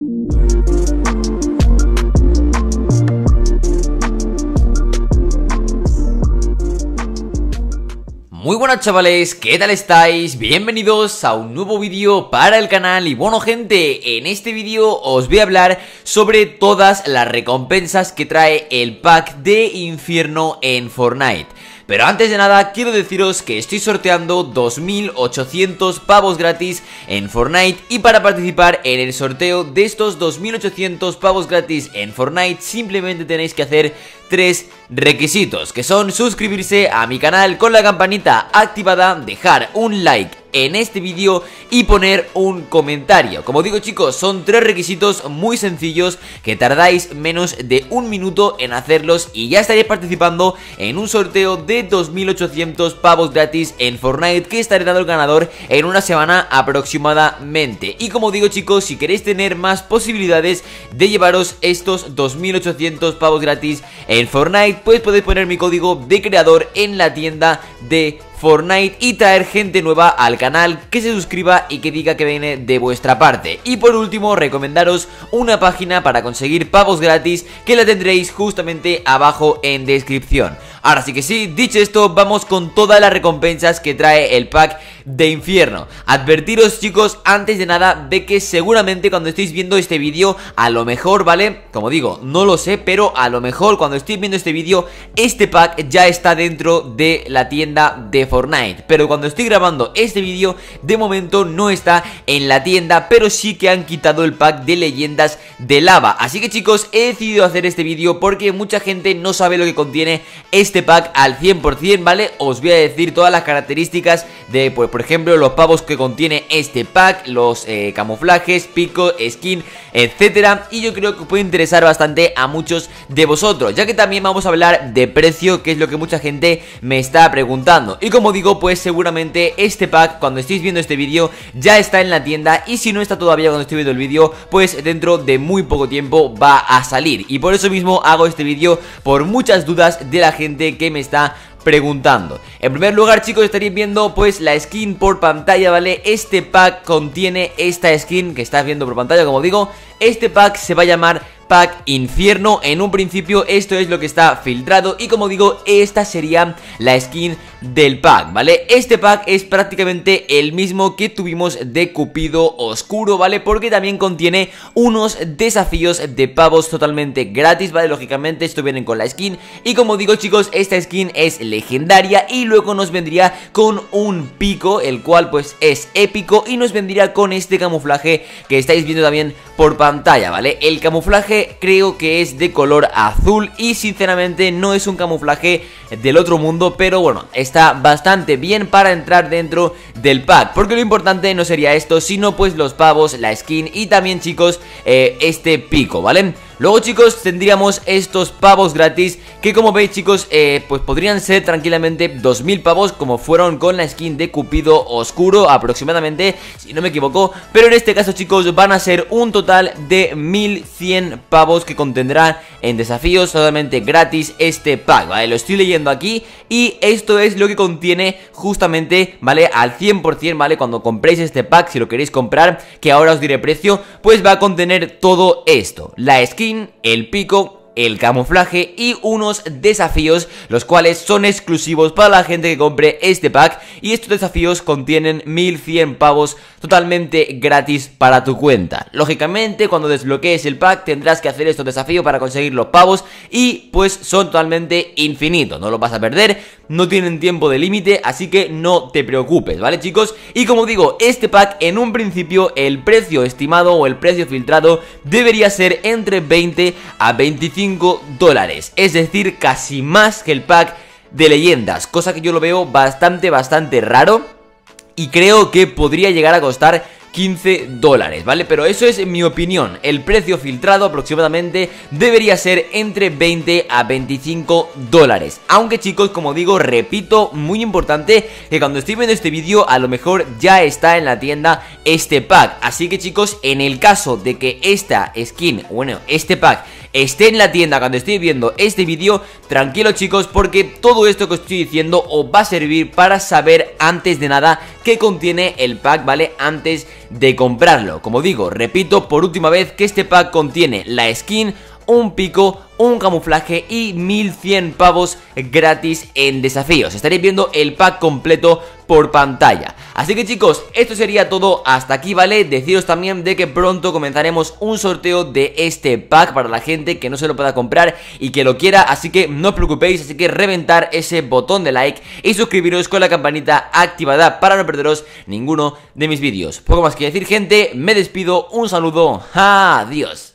Muy buenas chavales, ¿qué tal estáis? Bienvenidos a un nuevo vídeo para el canal. Y bueno gente, en este vídeo os voy a hablar sobre todas las recompensas que trae el pack de infierno en Fortnite. Pero antes de nada quiero deciros que estoy sorteando 2800 pavos gratis en Fortnite. Y para participar en el sorteo de estos 2800 pavos gratis en Fortnite simplemente tenéis que hacer 3 requisitos, que son suscribirse a mi canal con la campanita activada, dejar un like en este vídeo y poner un comentario. Como digo chicos, son 3 requisitos muy sencillos que tardáis menos de un minuto en hacerlos y ya estaréis participando en un sorteo de 2800 pavos gratis en Fortnite que estaré dando al ganador en una semana aproximadamente. Y como digo chicos, si queréis tener más posibilidades de llevaros estos 2800 pavos gratis en Fortnite, pues podéis poner mi código de creador en la tienda de Fortnite y traer gente nueva al canal que se suscriba y que diga que viene de vuestra parte. Y por último, recomendaros una página para conseguir pavos gratis que la tendréis justamente abajo en descripción. Ahora sí que sí, dicho esto, vamos con todas las recompensas que trae el pack de infierno. Advertiros chicos, antes de nada, de que seguramente cuando estéis viendo este vídeo, a lo mejor, ¿vale? Como digo, no lo sé, pero a lo mejor cuando estéis viendo este vídeo, este pack ya está dentro de la tienda de Fortnite. Pero cuando estoy grabando este vídeo, de momento no está en la tienda, pero sí que han quitado el pack de leyendas de lava. Así que chicos, he decidido hacer este vídeo porque mucha gente no sabe lo que contiene este pack al 100%, ¿vale? Os voy a decir todas las características de, pues, por ejemplo, los pavos que contiene este pack, los camuflajes, pico, skin, etcétera. Y yo creo que puede interesar bastante a muchos de vosotros, ya que también vamos a hablar de precio, que es lo que mucha gente me está preguntando. Y como digo, pues seguramente este pack, cuando estéis viendo este vídeo, ya está en la tienda. Y si no está todavía cuando estoy viendo el vídeo, pues dentro de muy poco tiempo va a salir. Y por eso mismo hago este vídeo, por muchas dudas de la gente que me está preguntando. En primer lugar chicos, estaréis viendo pues la skin por pantalla, ¿vale? Este pack contiene esta skin que estás viendo por pantalla, como digo. Este pack se va a llamar pack infierno. En un principio esto es lo que está filtrado y como digo, esta sería la skin del pack, ¿vale? Este pack es prácticamente el mismo que tuvimos de Cupido Oscuro, ¿vale? Porque también contiene unos desafíos de pavos totalmente gratis, ¿vale? Lógicamente esto viene con la skin y como digo chicos, esta skin es legendaria y luego nos vendría con un pico, el cual pues es épico, y nos vendría con este camuflaje que estáis viendo también por pantalla, ¿vale? El camuflaje creo que es de color azul y sinceramente no es un camuflaje del otro mundo, pero bueno, está bastante bien para entrar dentro del pack, porque lo importante no sería esto, sino pues los pavos, la skin y también chicos este pico, ¿vale? Luego chicos tendríamos estos pavos gratis que como veis chicos pues podrían ser tranquilamente 2000 pavos, como fueron con la skin de Cupido Oscuro aproximadamente, si no me equivoco. Pero en este caso chicos van a ser un total de 1100 pavos que contendrá en desafíos totalmente gratis este pack, ¿vale? Lo estoy leyendo aquí y esto es lo que contiene justamente, ¿vale? Al 100%, ¿vale? Cuando compréis este pack, si lo queréis comprar, que ahora os diré precio, pues va a contener todo esto: la skin, el pico, el camuflaje y unos desafíos, los cuales son exclusivos para la gente que compre este pack. Y estos desafíos contienen 1100 pavos totalmente gratis para tu cuenta. Lógicamente cuando desbloquees el pack tendrás que hacer estos desafíos para conseguir los pavos y pues son totalmente infinitos, no los vas a perder, no tienen tiempo de límite, así que no te preocupes, ¿vale chicos? Y como digo, este pack en un principio el precio estimado o el precio filtrado debería ser entre 20 a 25 dólares, es decir, casi más que el pack de leyendas, cosa que yo lo veo bastante raro y creo que podría llegar a costar 15 dólares, ¿vale? Pero eso es mi opinión. El precio filtrado aproximadamente debería ser entre 20 a 25 dólares. Aunque chicos, como digo, repito, muy importante, que cuando estoy viendo este vídeo a lo mejor ya está en la tienda este pack. Así que chicos, en el caso de que esta skin, bueno, este pack esté en la tienda cuando estéis viendo este vídeo, tranquilos chicos, porque todo esto que os estoy diciendo os va a servir para saber antes de nada qué contiene el pack, ¿vale? Antes de comprarlo. Como digo, repito por última vez que este pack contiene la skin, un pico, un camuflaje y 1100 pavos gratis en desafíos. Estaréis viendo el pack completo por pantalla. Así que chicos, esto sería todo hasta aquí, ¿vale? Deciros también de que pronto comenzaremos un sorteo de este pack para la gente que no se lo pueda comprar y que lo quiera, así que no os preocupéis, así que reventar ese botón de like y suscribiros con la campanita activada para no perderos ninguno de mis vídeos. Poco más que decir, gente, me despido, un saludo, adiós.